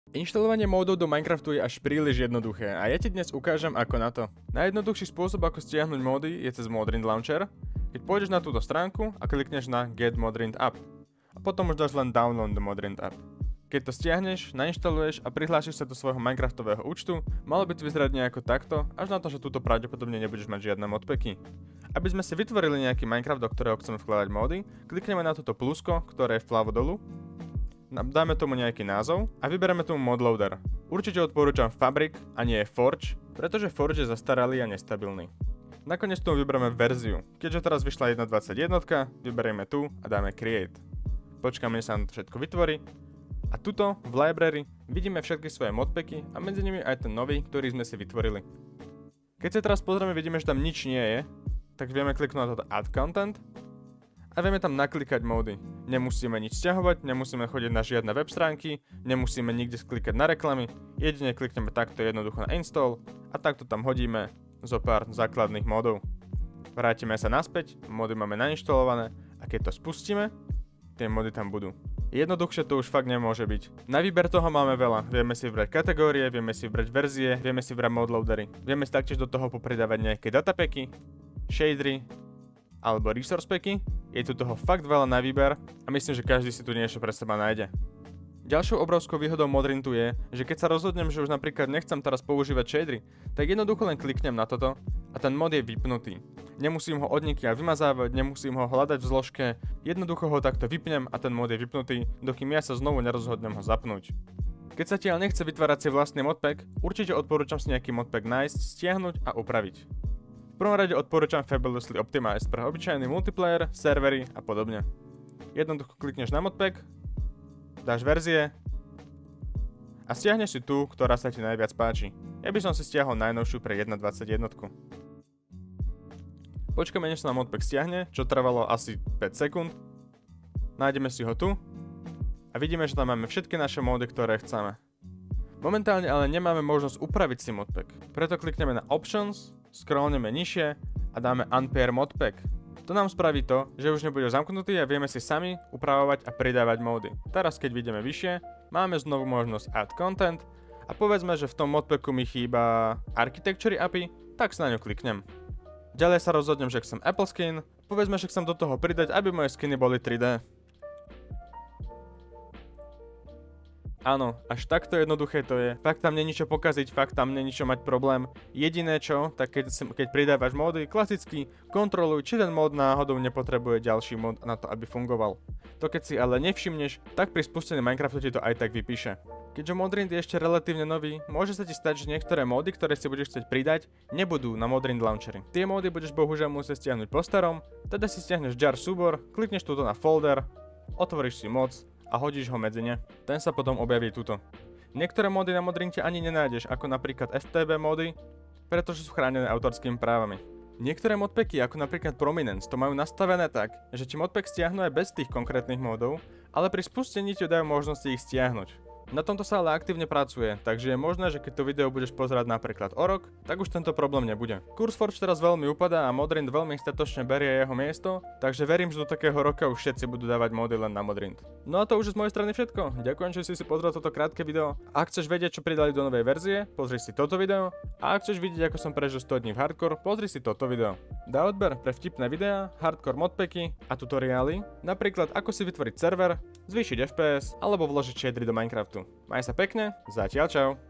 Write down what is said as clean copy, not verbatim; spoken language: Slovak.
Inštalovanie módov do Minecraftu je až príliš jednoduché a ja ti dnes ukážem ako na to. Najjednoduchší spôsob ako stiahnuť módy je cez Modrind Launcher, keď pôjdeš na túto stránku a klikneš na Get Modrind App. A potom už dáš len Download the Modrind App. Keď to stiahneš, nainštaluješ a prihlásiš sa do svojho Minecraftového účtu, malo by to vyzerať nejako takto, až na to, že túto pravdepodobne nebudeš mať žiadne modpacky. Aby sme si vytvorili nejaký Minecraft, do ktorého chceme vkladať módy, klikneme na toto plusko, ktoré je vľavo dolu, dáme tomu nejaký názov a vybereme tomu modloader. Určite odporúčam Fabric a nie Forge, pretože Forge je zastaralý a nestabilný. Nakoniec tomu vybereme verziu. Keďže teraz vyšla 1.21, vyberieme tu a dáme Create. Počkáme, než sa nám to všetko vytvorí. A tuto v library vidíme všetky svoje modpacky a medzi nimi aj ten nový, ktorý sme si vytvorili. Keď sa teraz pozrieme, vidíme, že tam nič nie je, tak vieme kliknúť na toto Add Content a vieme tam naklikať módy. Nemusíme nič stiahovať, nemusíme chodiť na žiadne web stránky, nemusíme nikde sklikať na reklamy, jedine klikneme takto jednoducho na Install a takto tam hodíme zo pár základných módov. Vrátime sa naspäť, módy máme nainštalované a keď to spustíme, tie módy tam budú. Jednoduchšie to už fakt nemôže byť. Na výber toho máme veľa. Vieme si vybrať kategórie, vieme si vybrať verzie, vieme si vybrať modloadery. Vieme si taktiež do toho popridávať nejaké datapacky, shadery alebo resource packy. Je tu toho fakt veľa na výber a myslím, že každý si tu niečo pre seba nájde. Ďalšou obrovskou výhodou Modrindu je, že keď sa rozhodnem, že už napríklad nechcem teraz používať shadery, tak jednoducho len kliknem na toto a ten mod je vypnutý. Nemusím ho odnikiaľ vymazávať, nemusím ho hľadať v zložke, jednoducho ho takto vypnem a ten mod je vypnutý, dokým ja sa znovu nerozhodnem ho zapnúť. Keď sa ti ale nechce vytvárať si vlastný modpack, určite odporúčam si nejaký modpack nájsť, stiahnuť a upraviť. V prvom rade odporúčam Fabulously Optimized pre obyčajný multiplayer, servery a podobne. Jednoducho klikneš na modpack, dáš verzie a stiahneš si tú, ktorá sa ti najviac páči. Ja by som si stiahol najnovšiu pre 1.21. Počkáme, než sa nám modpack stiahne, čo trvalo asi 5 sekúnd. Nájdeme si ho tu a vidíme, že tam máme všetky naše módy, ktoré chceme. Momentálne ale nemáme možnosť upraviť si modpack, preto klikneme na Options, scrollneme nižšie a dáme Unpair Modpack. To nám spraví to, že už nebude zamknutý a vieme si sami upravovať a pridávať módy. Teraz keď vidíme vyššie, máme znovu možnosť Add Content a povedzme, že v tom modpacku mi chýba Architecture API, tak sa na ňu kliknem. Ďalej sa rozhodnem, že chcem Apple Skin, povedzme, že chcem do toho pridať, aby moje skiny boli 3D. Áno, až takto jednoduché to je. Fakt tam není čo pokaziť, fakt tam není čo mať problém. Jediné čo, tak keď pridávaš módy, klasicky kontroluj, či ten mód náhodou nepotrebuje ďalší mód na to, aby fungoval. To keď si ale nevšimneš, tak pri spustení Minecraftu ti to aj tak vypíše. Keďže Modrind je ešte relatívne nový, môže sa ti stať, že niektoré módy, ktoré si budeš chcieť pridať, nebudú na Modrind Launcheri. Tie módy budeš bohužiaľ musieť stiahnuť po starom, teda si stiahneš jar súbor, klikneš túto na folder, otvoríš si moc a hodíš ho medzi ne. Ten sa potom objaví tuto. Niektoré módy na Modrinde ani nenájdeš, ako napríklad FTB módy, pretože sú chránené autorskými právami. Niektoré modpacky, ako napríklad Prominence, to majú nastavené tak, že ti modpack stiahnu aj bez tých konkrétnych módov, ale pri spustení ti dajú možnosti ich stiahnuť. Na tomto sa ale aktívne pracuje, takže je možné, že keď to video budeš pozerať napríklad o rok, tak už tento problém nebude. CurseForge teraz veľmi upadá a Modrind veľmi statočne berie jeho miesto, takže verím, že do takého roka už všetci budú dávať módy len na Modrind. No a to už je z mojej strany všetko. Ďakujem, že si pozrel toto krátke video. Ak chceš vedieť, čo pridali do novej verzie, pozri si toto video. A ak chceš vidieť, ako som prežil 100 dní v hardcore, pozri si toto video. Dá odber pre vtipné videá, hardcore modpacky a tutoriály, napríklad ako si vytvoriť server, zvýšiť FPS alebo vložiť shadery do Minecraftu. Maj sa pekne, zatiaľ čau.